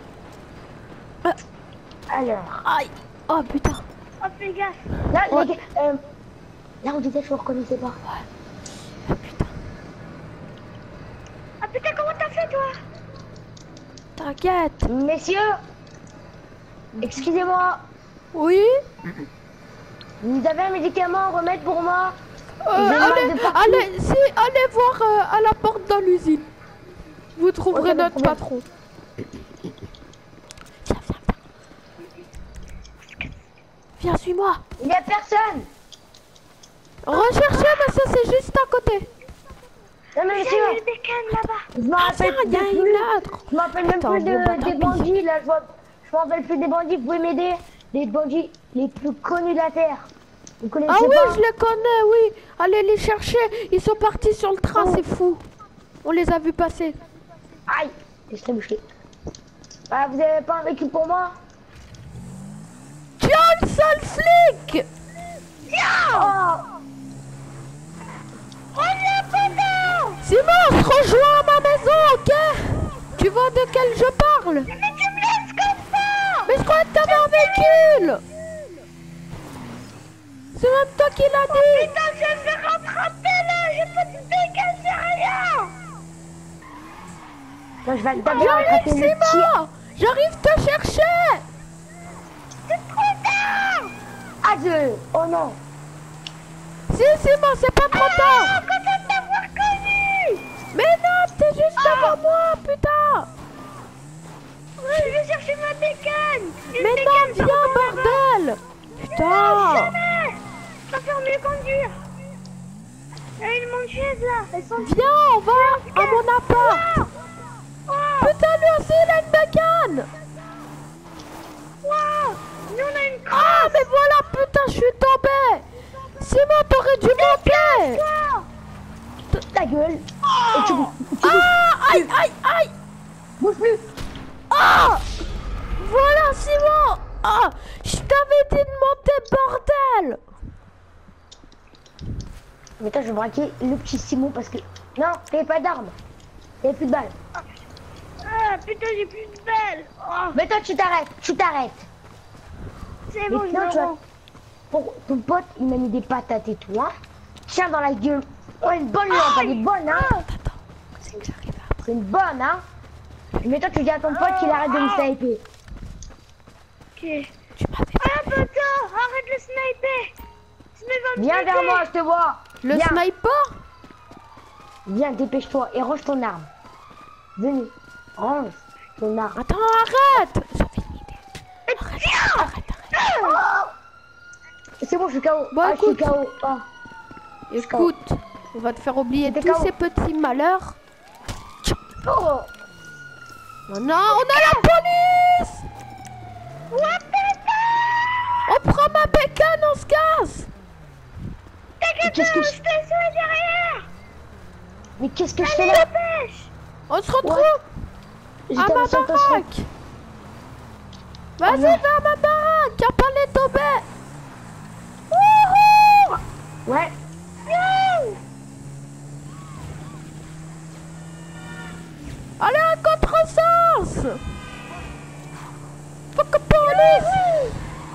Alors, Aïe. Oh putain. Oh, fais gaffe. là, Ouais. les gars, là on disait que je ne reconnaissais pas. Ah putain. Ah putain, comment t'as fait, toi? T'inquiète. Messieurs, excusez-moi, Oui. vous avez un médicament à remettre pour moi? J'ai mal Allez, de partout. allez voir à la porte dans l'usine. Vous trouverez Ok, pas de notre problème. patron. Viens, suis-moi. Il n'y a personne. Recherchez, mais ça c'est juste à côté. Non mais Il y a messieurs, eu des cannes là-bas. je me Tiens, rappelle il y a plus. une autre. Je me rappelle même Putain, plus gros bâtard, des bandits là. Je me rappelle plus des bandits. Vous pouvez m'aider? Les bandits les plus connus de la terre. Vous connaissez Ah oui, pas? je les connais, oui. Allez les chercher. Ils sont partis sur le train, Oh. c'est fou. On les a vus passer. Aïe, je serais bouché. Ah, vous avez pas un véhicule pour moi? Tu as une seule flic. Oh, Simon, on se rejoint à ma maison, ok? Tu vois de quel je parle? Mais tu me laisses comme ça. Mais je crois que t'avais un véhicule. C'est même toi qui l'as dit. Putain, je me fais rattraper là. J'ai pas de dégâts, c'est rien. là, je vais d'abord J'arrive, attraper le tir. Simon. J'arrive te chercher. C'est trop tard. Ah, oh non. Si, Simon, c'est pas trop tard. Content de t'avoir connu. Mais non, t'es juste devant moi, putain. Ouais, je vais chercher ma bécane. Une Mais non, bécane viens, par là-bas. bordel. Putain. Jamais. Ça fait mieux conduire. Il y a une manchette là. Elles sont Viens, on va à mon appart. Oh, Putain, lui aussi, il a une bécane. wow. Nous on a une crosse. Ah, mais voilà, putain, je suis tombé. Simon, t'aurais dû monter. Ta gueule. Et tu Ah, aïe, aïe, aïe. bouges plus. Ah, voilà, Simon. Ah, je t'avais dit de monter, bordel. Mais toi, je vais braquer le petit Simon parce que... Non, t'avais pas d'armes. T'avais plus de balles. Ah putain, j'ai plus de belle. Oh, Mais toi, tu t'arrêtes. c'est bon, Mais je non, me tu vois, rends. pour ton pote, il m'a mis des patates et tout, hein. Tiens dans la gueule. Oh, une bonne lampe, elle est bonne, hein. Attends, c'est que j'arrive à... C'est une bonne, hein. Mais toi, tu dis à ton pote qu'il arrête de me sniper. Ok. Tu m'avais... Ah putain, arrête de sniper. Tu me vas me Viens vers buter. moi, je te vois. Le Viens. sniper? Viens, dépêche-toi et range ton arme. Venez, range ton arme. Attends, arrête! J'avais une idée. Arrête. C'est bon, je suis KO. Bon, je suis écoute. KO. Ah. Écoute, on va te faire oublier T'es tous KO. ces petits malheurs. Oh. Oh non, on a la police! On prend ma bécane, on se casse! Mais qu'est-ce que je fais derrière. Mais qu'est-ce que je fais là? On se retrouve J'étais à en ma tentation. baraque! Vas-y, non. va à ma baraque! Y'a pas les tombés! Wouhou! Ouais. Allez, à contresens! Faut que police!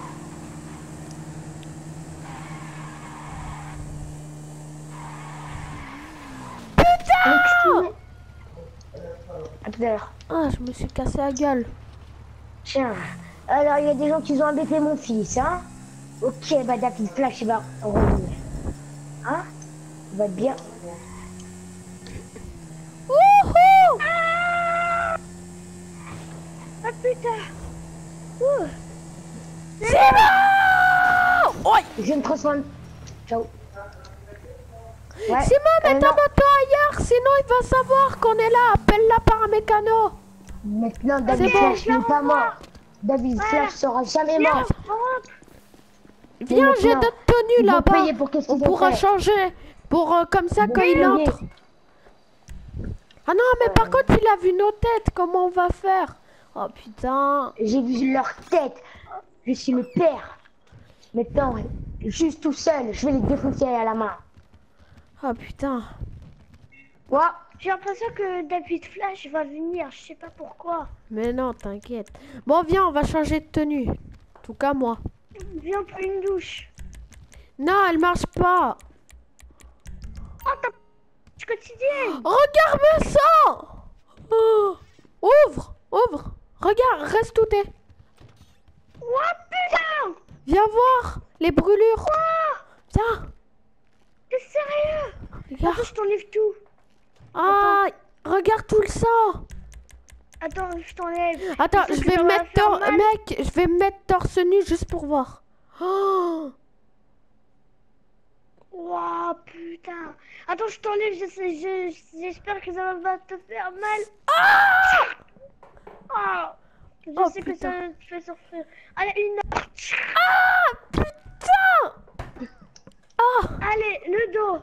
Putain! À tout à l'heure. Ah, je me suis cassé la gueule. Tiens. Alors, il y a des gens qui ont embêté mon fils, hein? Ok, bah David Flash, il va revenir. Hein? Il va être bien. Wouhou! Ah putain. C'est bon! Ouais! Je me transforme. Ciao. Ouais. Simon, mets ta non. moto ailleurs, sinon il va savoir qu'on est là. Appelle-la par un mécano. Maintenant, David C'est bon. Flash n'est pas mort. David Flash sera jamais mort. Viens, Mais j'ai maintenant, notre tenue ils vont là-bas. payer pour qu'est-ce On qu'ils ont pourra fait. changer. Pour comme ça vont quand il payer. entre. Ah non, mais par contre, il a vu nos têtes. Comment on va faire? Oh putain. J'ai vu leur tête. Je suis le père. Maintenant, juste tout seul, je vais les défoncer à la main. Oh putain. Quoi? J'ai l'impression que David Flash va venir, je sais pas pourquoi. Mais non, t'inquiète. Bon, viens, on va changer de tenue. En tout cas, moi. Viens pour une douche. Non, elle marche pas. Oh, t'as quotidien. Regarde ça. Oh. Ouvre, ouvre. Regarde, reste où t'es. Oh putain. Viens voir les brûlures. Viens, T'es sérieux? regarde. Attends, je t'enlève tout. Ah, regarde tout le sang. Attends, je t'enlève. Attends, Tu sais je que vais ça me va mettre faire mal. mec, je vais me mettre torse nu juste pour voir. Oh, Oh putain. Attends, je t'enlève, j'espère que ça va te faire mal. Ah. Je Oh, sais que putain. ça te fait souffrir. Allez, une... ah, putain. Ah, Allez, le dos.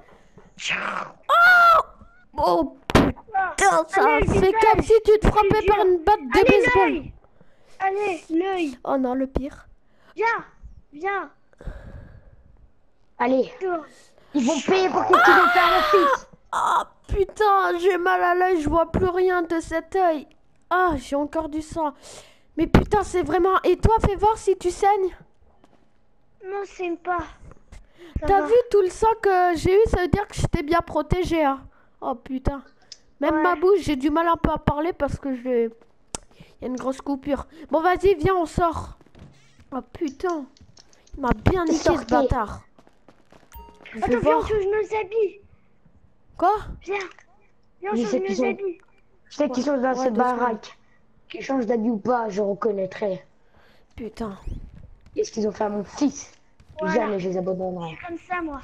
oh Ah. putain, ça Allez, le fait visage. comme si tu te frappais dur. par une batte de Allez, baseball. l'œil. Allez, l'œil. Oh non, le pire. Viens. Viens. Allez, Toi. ils vont payer pour qu'est-ce qu'ils vont faire à mon fils. Ah putain, j'ai mal à l'œil, je vois plus rien de cet œil. Ah, j'ai encore du sang. Mais putain, c'est vraiment... Et toi, fais voir si tu saignes. Non, c'est pas. Ça T'as va. vu tout le sang que j'ai eu, ça veut dire que j'étais bien protégée. Hein. Oh putain. Même Ouais. ma bouche, j'ai du mal un peu à parler parce que j'ai... Il y a une grosse coupure. Bon, vas-y, viens, on sort. Oh putain. Il m'a bien niqué ce Sortez. bâtard. Je vais Attends, viens, on voir. change nos habits. Quoi? Viens. Viens, on Oui, change c'est qu'ils nos sont- habits. Je sais qu'ils sont dans Ouais, cette 2 secondes. baraque. Qu'ils changent d'habit ou pas, je reconnaîtrai. Putain. Qu'est-ce qu'ils ont fait à mon fils? Voilà. Jamais je les abandonnerai. Comme ça, moi.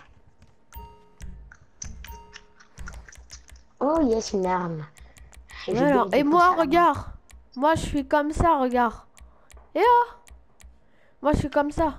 Oh yes, une arme. Et je Alors, vais et moi, défoncer regarde. Moi, je suis comme ça, regarde. Et oh. Moi, je suis comme ça.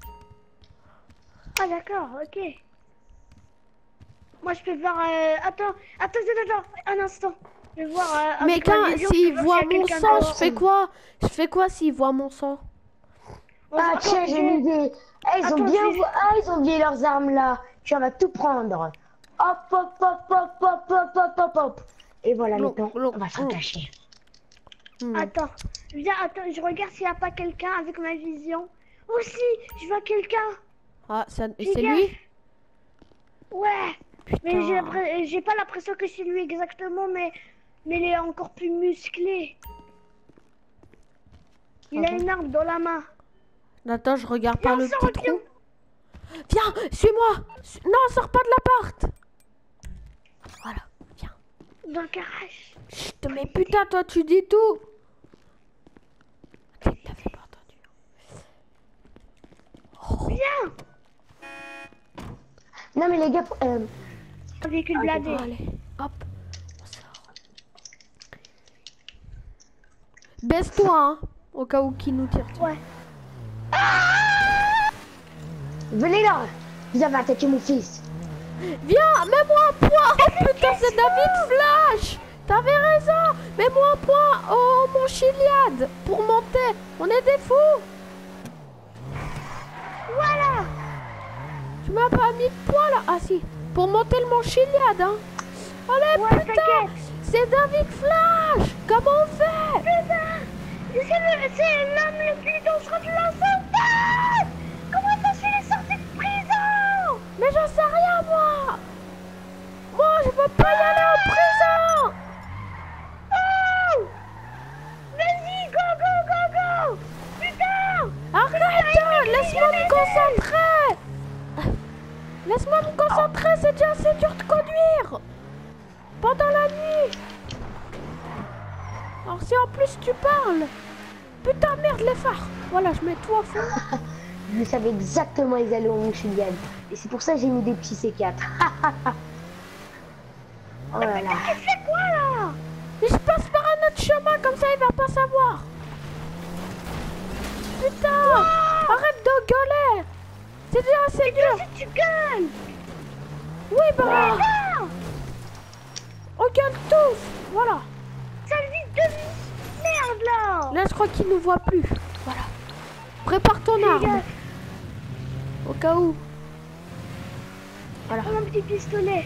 Ah, d'accord, ok. Moi, je peux voir... Attends, un instant. Je vais voir... Mais avec ma quand, vision, s'il je peux voit voir s'il y a mon quelqu'un sang, dehors. je fais quoi? Je fais quoi s'il voit mon sang? Ah Attends, tiens, j'ai une idée. Eh, ils ont Attends, bien je- ils ont oublié leurs armes là. Tu vas tout prendre. Hop, hop, hop, hop, hop, hop, hop, hop, hop. Et voilà, Glou, maintenant, glou, on va se glou. cacher. Attends, viens, attends, je regarde s'il n'y a pas quelqu'un avec ma vision. Aussi, je vois quelqu'un. Ah, c'est Fais lui? Ouais. Mais Putain. j'ai pas l'impression que c'est lui exactement, mais il est encore plus musclé. Il Ah a bon? une arme dans la main. Attends, je regarde par Viens, le on sort, petit trou. Viens, suis-moi. Non, sors pas de l'appart. Voilà, viens. Dans le garage. Chut, mais putain, toi, tu dis tout. Ok, t'avais pas entendu. Viens. Non mais les gars, Un véhicule blindé. Bon, allez, hop, on sort. Baisse-toi, hein, au cas où qui nous tire dessus. Ouais. venez là. Vous avez attaqué mon fils. Viens, mets-moi un point. Oh putain, c'est David Flash. T'avais raison. Mets-moi un point. Oh, mon Chiliade. Pour monter. On est des fous. Voilà. Tu m'as pas mis de poids là. Ah si. Pour monter le mont Chiliade, hein. Allez, Ouais, putain. t'inquiète. C'est David Flash. Comment on fait? Putain. C'est l'homme le plus dangereux de la société. Comment ça se fait les sorties de prison? Mais j'en sais rien, moi. Moi, je peux pas y aller en prison. Oh. Vas-y, go, go, go, go. Putain. Arrête, laisse-moi me concentrer. Laisse-moi me concentrer, c'est déjà assez dur de conduire. Pendant la nuit. Alors si en plus tu parles. Putain, merde, les phares. Voilà, je mets tout à fond. Je savais exactement ils allaient au Mont Chiliade. Et c'est pour ça que j'ai mis des petits C4. Oh là là. C'est quoi là? Mais je passe par un autre chemin, comme ça il va pas savoir. Putain, arrête de gueuler. C'est déjà assez dur. Si tu gueules. Oui, bah, Ah. on gueule tous. Voilà. Sale vie de merde là. Là, je crois qu'il nous voit plus. Voilà. Prépare ton arme. Au cas où. Voilà. Prends mon petit pistolet.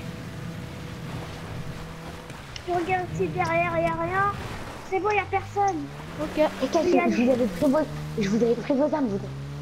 Je regarde si derrière il n'y a rien. C'est bon, il n'y a personne. Ok. Et je voudrais pris vos armes, vous.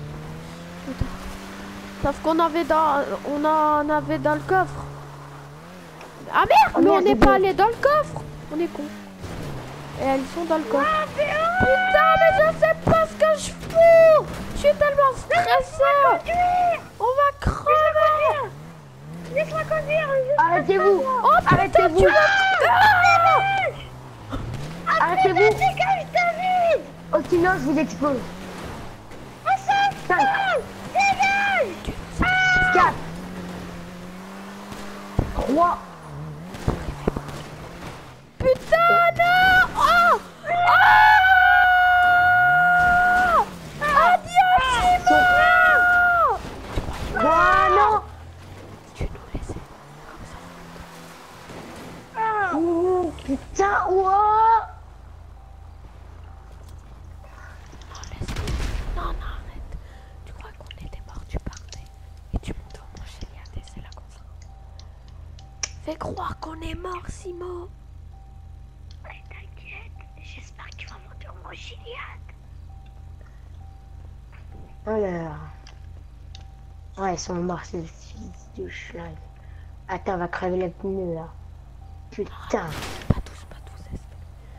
Sauf qu'on avait on en avait dans le coffre. Ah merde, Oh mais on merde, n'est c'est pas bon. allé dans le coffre. On est con. Et elles sont dans le coffre. Ah, Putain, mais je sais pas ce que je fous. Je suis tellement stressée. conduire. On va crever. Laisse-moi conduire. Arrêtez-vous. Oh putain, Arrêtez-vous. tu vas... Arrêtez-vous. Dégage, David. Oh sinon je vous explose. Ah, ça. 5, Dégage. 4, 3. Putain, non. Oh. Oh. Adieu, Simon. Ah non. Tu nous laissais comme ça. Ah. Oh, putain, wow. Non, laisse-moi. Non, non, arrête. Tu crois qu'on était mort, tu partais. Et tu montes au Mont Chiliade et c'est là qu'on sera. Fais croire qu'on est mort, Simon. Ouais, t'inquiète. J'espère qu'il va monter au Mont Chiliade. Alors. Ouais, ils sont morts, ces fils de schlag. Attends, on va crever les pneus là. Putain. Pas tous, espèce.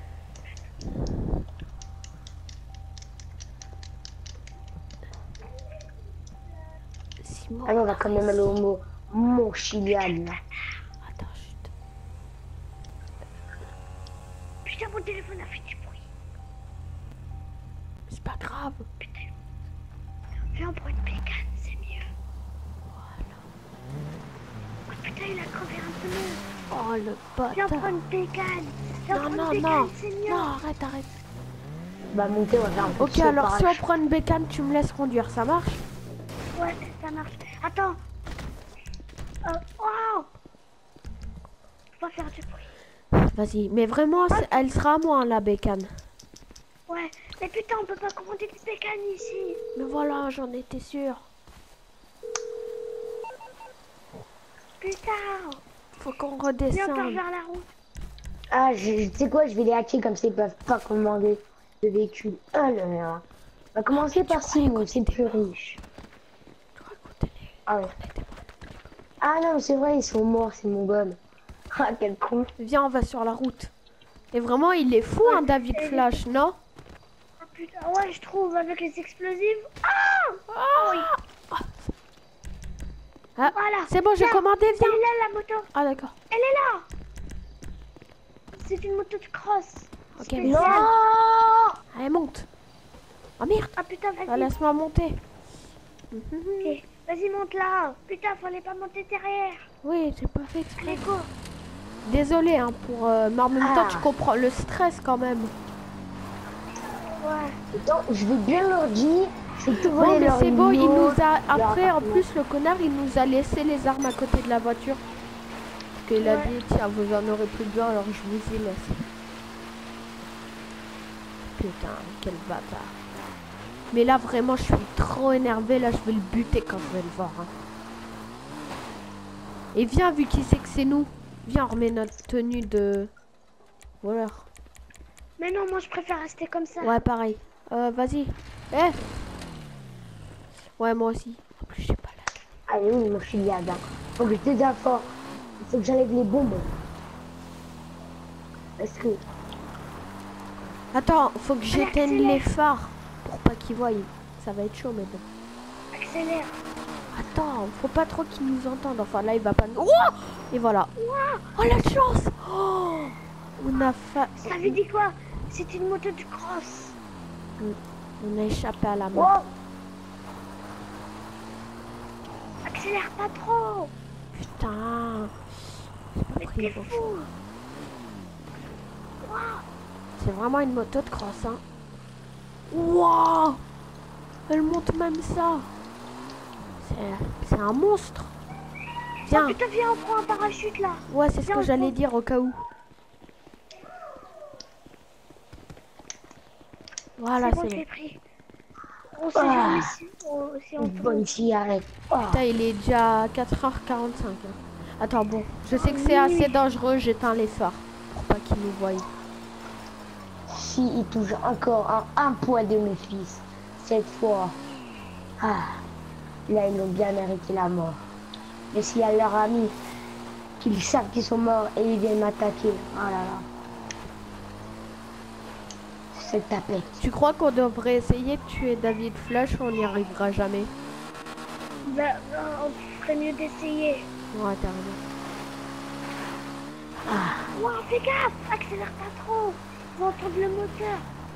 Simon. Allez, on va quand même aller au Mont Chiliade là. Attends, chut. Putain, mon téléphone a fait du bruit. C'est pas grave. Viens, on prend une bécane, c'est mieux. Voilà. Oh putain, il a crevé un pneu. Oh, le Viens, on prend bâtard. une bécane. Viens, on Non, prend non, une non. bécane, c'est mieux. Non, arrête. Bah monter, on va faire un peu de Ok, saut alors si on parachute. prend une bécane, tu me laisses conduire, ça marche? Ouais, ça marche. Attends. Wow. On va faire du bruit. Vas-y, mais vraiment, elle sera à moi, la bécane. Ouais, mais putain, on peut pas commander de bécane ici. Mais voilà, j'en étais sûre. Putain. Faut qu'on Viens, on part redescende. vers la route. Ah, tu sais quoi, je vais les hacker comme ça ils peuvent pas commander de véhicule. Ah là là. On va commencer par Simon, c'est le plus riche. Je crois qu'on était Ah ouais. Ah non, c'est vrai, ils sont morts, c'est mon gomme. Ah, quel con. Viens, on va sur la route. Et vraiment, il est fou, hein, David Flash, non? Oh putain, ouais, je trouve, avec les explosifs. Ah. Ah. Ah, Voilà. c'est bon, j'ai Là, commandé, Elle viens. est là, la moto. Ah, d'accord. Elle est là. C'est une moto de cross. Ok, Spéciale. merci. Non. Allez, monte. Oh merde. Ah putain, Ah, vas-y. laisse-moi monter. Ok, vas-y, monte là. Putain, fallait pas monter derrière. Oui, j'ai pas fait exprès. Allez, go. Désolé, hein, mais en même temps, Ah. tu comprends le stress quand même. Ouais. Attends, je vais bien leur dire. Je vais tout voler Bon, mais leur c'est bon, il nous a... leur Après, en appartement. plus, le connard, il nous a laissé les armes à côté de la voiture. Parce qu'il a Ouais. dit, tiens, vous en aurez plus besoin, alors je vous y laisse. Putain, quel bâtard. Mais là, vraiment, je suis trop énervé. Là, je vais le buter quand je vais le voir. Hein. Et viens, vu qu'il sait que c'est nous. Viens, on remet notre tenue de voleur. Mais non, moi, je préfère rester comme ça. Ouais, pareil. Vas-y. Eh. Ouais, moi aussi. En plus, j'ai pas la... Allez, oui, mon chiliade. Faut que je t'aide fort. Il faut que j'enlève les bombes. Parce que... Attends, faut que j'éteigne accélère. les phares pour pas qu'ils voient. Ça va être chaud maintenant. Accélère. Attends, faut pas trop qu'ils nous entendent. Enfin, là, il va pas nous... Oh et voilà. Oh, la chance. Oh, on a Ça veut dire quoi? C'est une moto de cross. On a échappé à la mort. Wow. Accélère pas trop. Putain. J'ai pas Mais pris t'es le bon fou. choix. Wow. C'est vraiment une moto de cross, hein. Wow. Elle monte même ça. C'est un monstre. Viens. Oh putain, viens, on prend un parachute là. Ouais, c'est ce Viens, que on j'allais prend. dire au cas où. Voilà, C'est bon, c'est je bon. l'ai pris. On sait Ah. jamais si on Une peut. bonne cigarette. Oh. Putain, il est déjà 4h45. Hein. Attends, bon. Je sais que c'est assez dangereux. J'éteins les phares. Pour pas qu'ils nous voient. Si il touche encore un poids de mes fils, cette fois, ah, là ils ont bien mérité la mort. Mais s'il y a leurs amis qu'ils savent qu'ils sont morts et ils viennent m'attaquer, oh là là, c'est tapette. Tu crois qu'on devrait essayer de tuer David Flash ou on n'y arrivera jamais? Bah, on ferait mieux d'essayer. Ouais, t'as raison. Ah, Wow, fais gaffe, accélère pas trop. Ils vont entendre le moteur.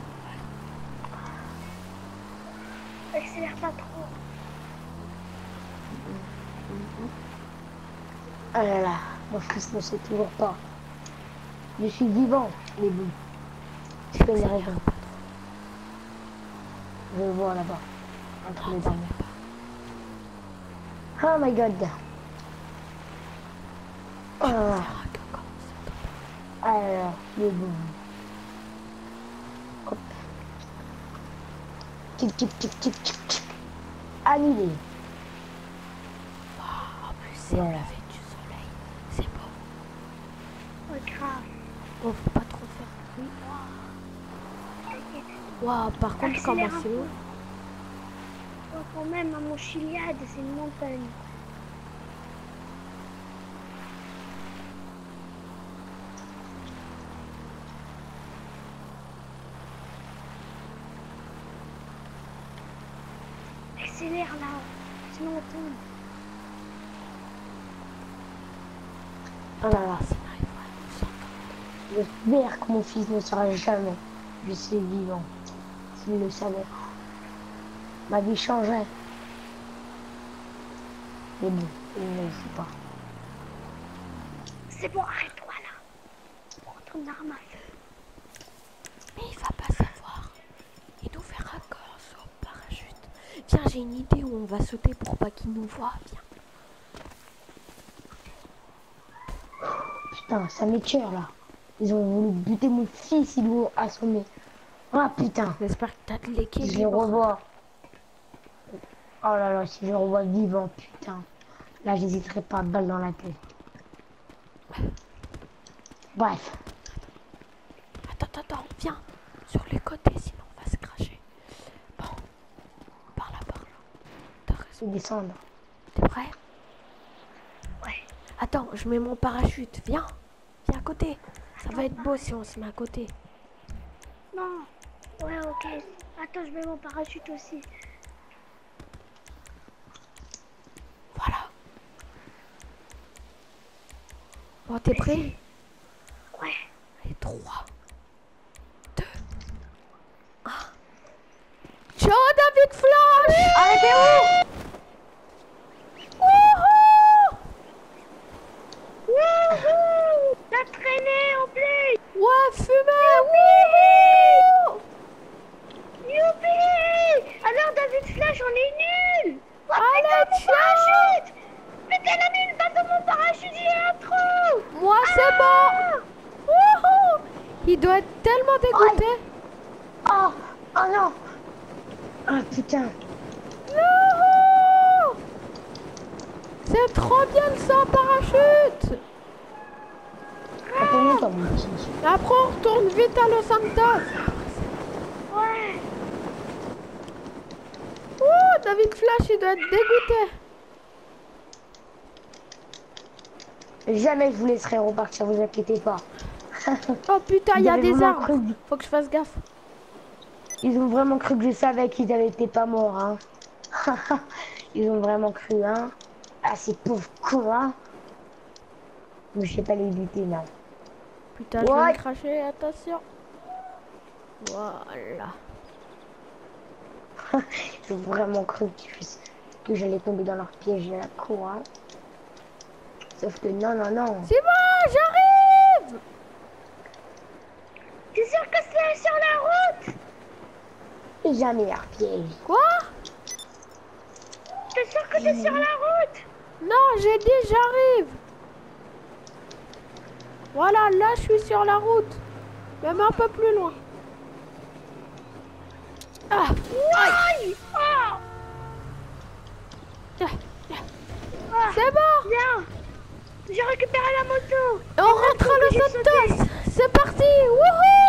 Accélère pas trop. oh là là, mon fils ne sait toujours pas. Je suis vivant, mais bon, je peux y arriver. Je le vois là-bas, entre les armes. Oh my god. Oh là là. Ah là là, mais bon. Hop. Tic tic tic tic tic tic. Annulé. En plus, c'est le Voilà. lever du soleil. C'est beau. Oh, grave. Bon, faut pas trop faire de bruit. T'inquiète. Waouh, par contre, comment Accélère un c'est haut. Oh, quand même, à mon Chiliade, c'est une montagne. Accélère là, sinon on tombe. Oh là là. J'espère que mon fils ne sera jamais. Je suis vivant. S'il le savait. Ma vie changerait. Mais bon, il ne le sait pas. C'est bon, arrête-toi là. Prends ton arme à feu. Mais il va pas savoir. Il nous fera encore saut au parachute. Tiens, j'ai une idée où on va sauter pour pas qu'il nous voie. Viens. Putain, ça m'étire là. Ils ont voulu buter mon fils, ils l'ont assommé. Ah putain, J'espère que t'as de si je le l'équilibre. revois. Oh là là, si je le revois vivant, putain. Là, j'hésiterai pas, balle dans la tête. Bref. Attends, viens. Sur les côtés, sinon on va se cracher. Bon. Par là. T'as raison. Je vais descendre. T'es prêt? Ouais. Attends, je mets mon parachute. Viens. Viens à côté. Ça va être beau si on se met à côté. Non. Ouais, ok. Attends, je mets mon parachute aussi. Voilà. Bon, t'es prêt? Ouais. Allez, 3, 2, 1. Ciao, David Flash! Arrêtez où? Wouhou! Wouhou! T'as traîné en plus! Ouais, fumée! Wouhou! Youpi! Alors David Flash, on est nuls! Oh, Allez, putain, mon parachute! Putain, elle a mis une balle dans mon parachute, il y a un trou! Moi, c'est bon! Wouhou! Il doit être tellement dégoûté! Oh, oh non. Ah putain. Youhou! C'est trop bien le saut en parachute! Ça fait longtemps, mon petit. Et après, on retourne vite à Los Santos! Ouais! Ouh, David Flash, il doit être dégoûté! Jamais je vous laisserai repartir, vous inquiétez pas. Oh putain, il y a Ils avaient des vraiment arbres! cru- Faut que je fasse gaffe! Ils ont vraiment cru que je savais qu'ils avaient été pas morts, hein. Ils ont vraiment cru, hein. Ah, ces pauvres cons, hein. Mais je sais pas les buter, là. Putain, je vais Ouais. me cracher, attention! Voilà! Ils ont vraiment cru que j'allais tomber dans leur piège à la con, hein. Sauf que non, non, non. C'est bon, j'arrive! T'es sûr que c'est sur la route? C'est jamais leur piège. Quoi? T'es sûr que t'es sur la route? Non, j'ai dit j'arrive! Voilà, là je suis sur la route. Même un peu plus loin. Ah! Aïe! Oh! C'est bon! Bien! J'ai récupéré la moto! On rentre à Los Santos! C'est parti! Wouhou!